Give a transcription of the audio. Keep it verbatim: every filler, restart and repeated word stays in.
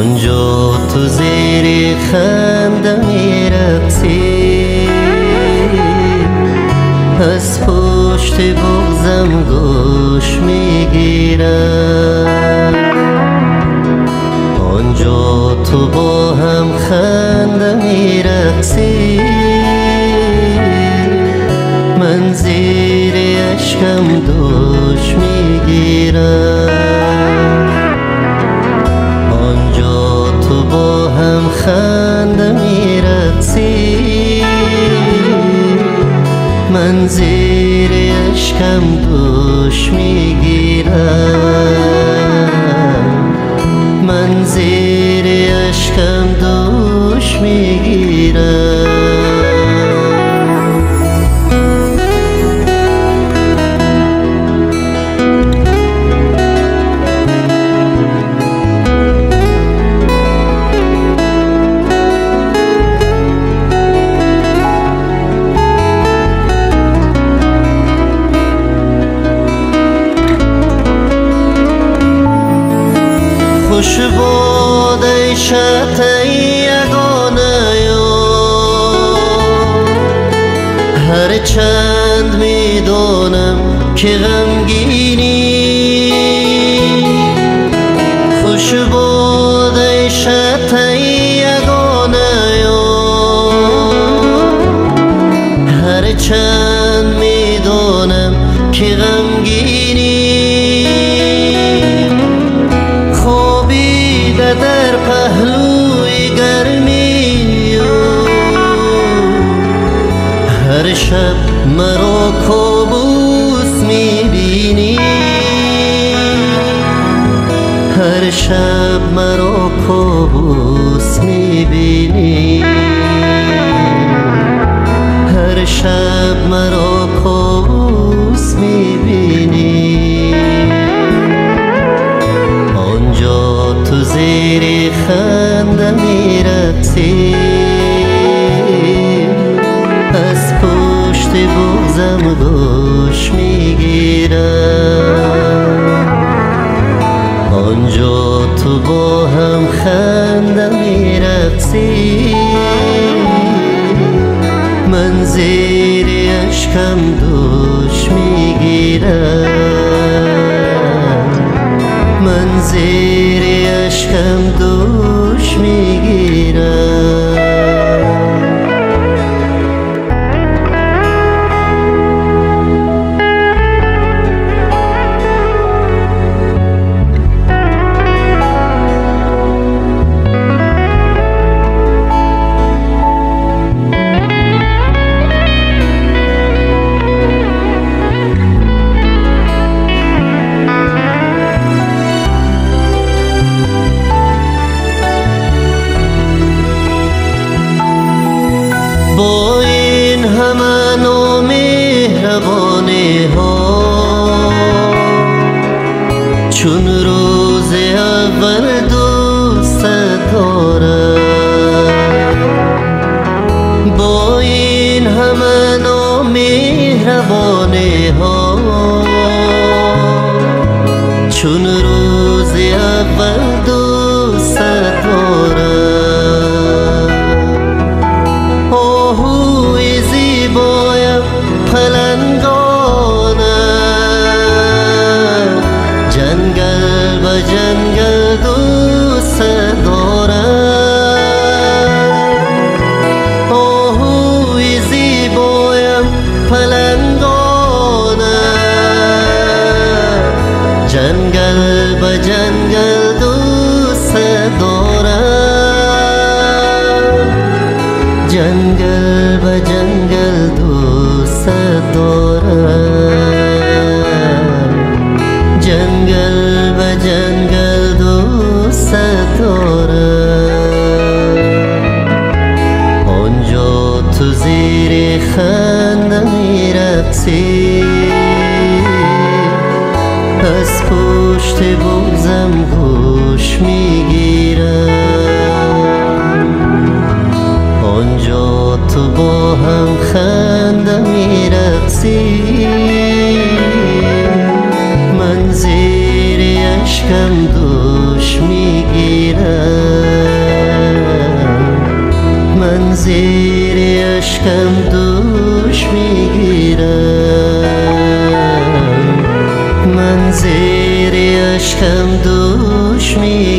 آنجا تو زیر خنده میرقصی، از پشت بغزم گوش میگیرم. آنجا تو با هم خنده میرقصی، من زیر اشکم دوش میگیرم. آنجا تو با هم خنده میرقصی، من زیر اشکم دوش میگیرم. من زیر اشکم دوش میگیرم. خوش باد ای شط یگانه یار، هر چند میدانم که غمگینی. خوش باد ای شط یگانه یار، هر چند میدانم که غمگینی. در پهلوی گرمی هر شب مرا کابوس میبینی، هر شب مرا کابوس میبینی، هر شب مرا کابوس میبینی. تو زیر خنده میرقصی، از پشت بغزم گوش میگیرم. آنجا تو با هم خنده میرقصی، من زیر اشکم دوش میگیرم. من زیر اشکم دوش میگیرم. با این همه نامهربانی ها، چون روز اول دوست دارم. با این همه نامهربانی ها، چون روز اول دوست دارم. جنگل و جنگل دوست دارم. آهوی زیبایم پلنگانم، جنگل و جنگل دوست دارم. جنگل و جنگل دوست دارم. جنگل و جنگل دوست دارم. آنجا تو زیر خنده میرقصی، از پشت بغزم گوش میگیرم. آنجا تو با هم خنده میرقصی، من زیر اشکم دوش میگیرم. زیر اشکم دوش میگیرم، من زیر اشکم دوش میگیرم.